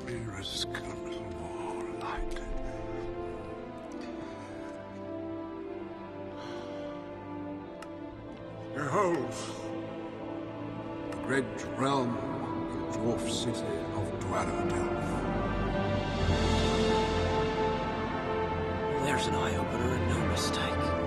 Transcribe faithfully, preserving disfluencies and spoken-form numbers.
Mirrors come to more light. Behold, the great realm of the dwarf city of Dwarrowdelf. There's an eye-opener and no mistake.